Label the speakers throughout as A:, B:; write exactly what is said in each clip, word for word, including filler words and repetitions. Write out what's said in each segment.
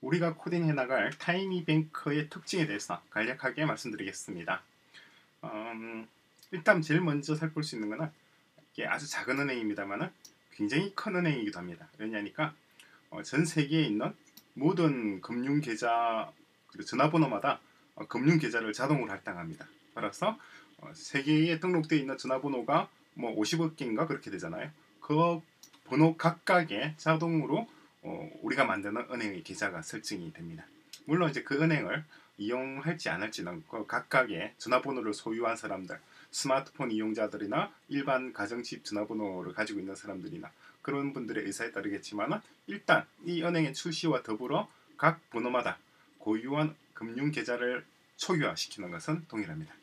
A: 우리가 코딩해 나갈 타이니뱅크의 특징에 대해서 간략하게 말씀드리겠습니다. 음, 일단 제일 먼저 살펴볼 수 있는 것은 이게 아주 작은 은행입니다만 굉장히 큰 은행이기도 합니다. 왜냐니까 어, 전 세계에 있는 모든 금융 계좌 그리고 전화번호마다 어, 금융 계좌를 자동으로 할당합니다. 따라서 어, 세계에 등록되어 있는 전화번호가 뭐 오십억 개인가 그렇게 되잖아요. 그 번호 각각에 자동으로 어, 우리가 만드는 은행의 계좌가 설정이 됩니다. 물론 이제 그 은행을 이용할지 안 할지는 그 각각의 전화번호를 소유한 사람들, 스마트폰 이용자들이나 일반 가정집 전화번호를 가지고 있는 사람들이나 그런 분들의 의사에 따르겠지만 일단 이 은행의 출시와 더불어 각 번호마다 고유한 금융 계좌를 초기화시키는 것은 동일합니다.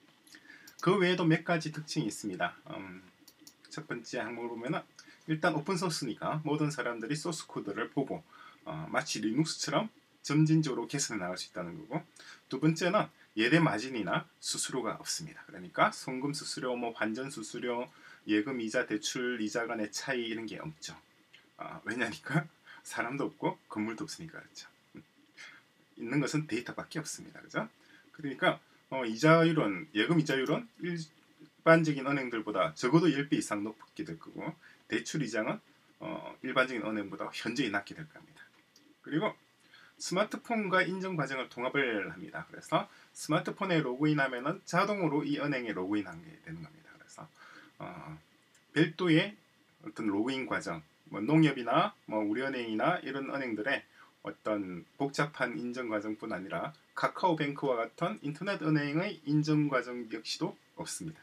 A: 그 외에도 몇 가지 특징이 있습니다. 음, 첫 번째 항목을 보면 일단 오픈소스니까 모든 사람들이 소스 코드를 보고 어, 마치 리눅스처럼 점진적으로 개선해 나갈 수 있다는 거고, 두 번째는 예대 마진이나 수수료가 없습니다. 그러니까 송금 수수료, 뭐 환전 수수료, 예금 이자, 대출 이자 간의 차이 이런 게 없죠. 어, 왜냐니까 사람도 없고 건물도 없으니까 그렇죠. 있는 것은 데이터밖에 없습니다. 그죠? 그러니까 어, 이자율은 예금 이자율은 일반적인 은행들보다 적어도 십 배 이상 높게 될 거고, 대출 이자는 어, 일반적인 은행보다 현저히 낮게 될 겁니다. 그리고 스마트폰과 인증 과정을 통합을 합니다. 그래서 스마트폰에 로그인하면은 자동으로 이 은행에 로그인하게 되는 겁니다. 그래서 어, 별도의 어떤 로그인 과정, 뭐 농협이나 뭐 우리은행이나 이런 은행들의 어떤 복잡한 인증 과정뿐 아니라 카카오뱅크와 같은 인터넷 은행의 인증 과정 역시도 없습니다.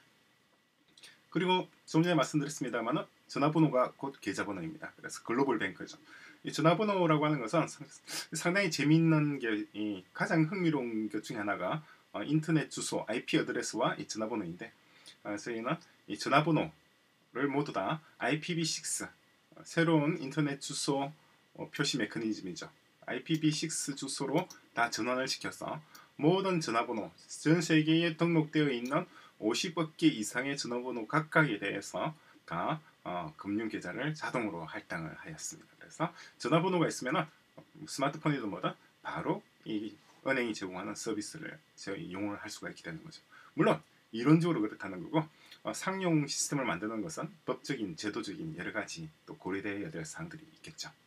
A: 그리고 좀 전에 말씀드렸습니다만 전화번호가 곧 계좌번호입니다. 그래서 글로벌 뱅크죠. 이 전화번호라고 하는 것은 상당히 재미있는 게 가장 흥미로운 것 중에 하나가 어, 인터넷 주소, 아이피 어드레스와 이 전화번호인데, 어, 저희는 이 전화번호를 모두 다 아이피브이 식스 어, 새로운 인터넷 주소 어, 표시 메커니즘이죠. 아이피브이 식스 주소로 다 전환을 시켜서 모든 전화번호, 전 세계에 등록되어 있는 오십억 개 이상의 전화번호 각각에 대해서 다 어, 금융계좌를 자동으로 할당을 하였습니다. 그래서 전화번호가 있으면 스마트폰이든 뭐든 바로 이 은행이 제공하는 서비스를 저희 이용을 할 수가 있게 되는 거죠. 물론 이론적으로 그렇다는 거고, 어, 상용 시스템을 만드는 것은 법적인, 제도적인 여러 가지 또 고려되어야 될 사항들이 있겠죠.